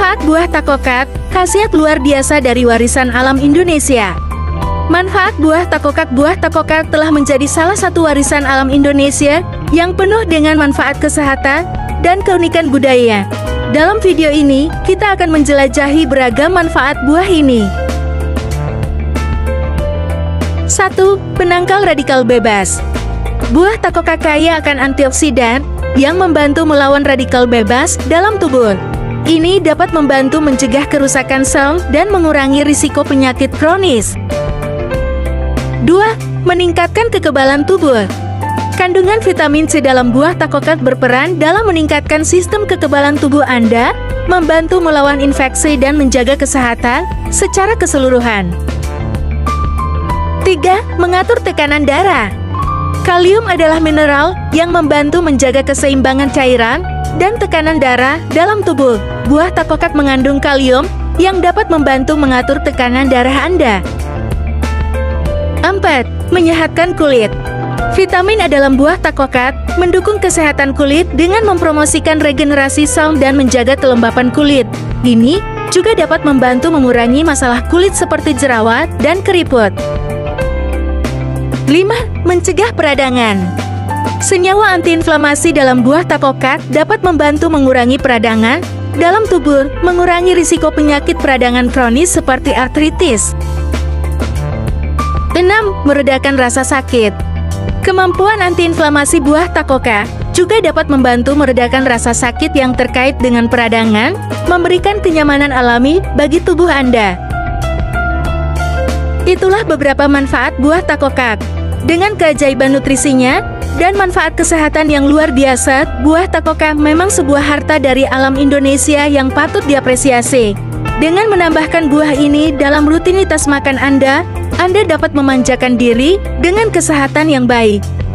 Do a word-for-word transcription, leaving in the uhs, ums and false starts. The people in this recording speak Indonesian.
Manfaat buah takokak, khasiat luar biasa dari warisan alam Indonesia. Manfaat buah takokak. Buah takokak telah menjadi salah satu warisan alam Indonesia yang penuh dengan manfaat kesehatan dan keunikan budaya. Dalam video ini, kita akan menjelajahi beragam manfaat buah ini. satu. Penangkal radikal bebas. Buah takokak kaya akan antioksidan yang membantu melawan radikal bebas dalam tubuh. Ini dapat membantu mencegah kerusakan sel dan mengurangi risiko penyakit kronis. dua. Meningkatkan kekebalan tubuh. Kandungan vitamin C dalam buah takokak berperan dalam meningkatkan sistem kekebalan tubuh Anda, membantu melawan infeksi dan menjaga kesehatan secara keseluruhan. tiga. Mengatur tekanan darah. Kalium adalah mineral yang membantu menjaga keseimbangan cairan dan tekanan darah dalam tubuh. Buah takokak mengandung kalium yang dapat membantu mengatur tekanan darah Anda. empat. Menyehatkan kulit. Vitamin A dalam buah takokak mendukung kesehatan kulit dengan mempromosikan regenerasi sel dan menjaga kelembapan kulit. Ini juga dapat membantu mengurangi masalah kulit seperti jerawat dan keriput. lima. Mencegah peradangan. Senyawa antiinflamasi dalam buah takokak dapat membantu mengurangi peradangan dalam tubuh, mengurangi risiko penyakit peradangan kronis seperti artritis. enam. Meredakan rasa sakit. Kemampuan antiinflamasi buah takokak juga dapat membantu meredakan rasa sakit yang terkait dengan peradangan, memberikan kenyamanan alami bagi tubuh Anda. Itulah beberapa manfaat buah takokak. Dengan keajaiban nutrisinya dan manfaat kesehatan yang luar biasa, buah takokak memang sebuah harta dari alam Indonesia yang patut diapresiasi. Dengan menambahkan buah ini dalam rutinitas makan Anda, Anda dapat memanjakan diri dengan kesehatan yang baik.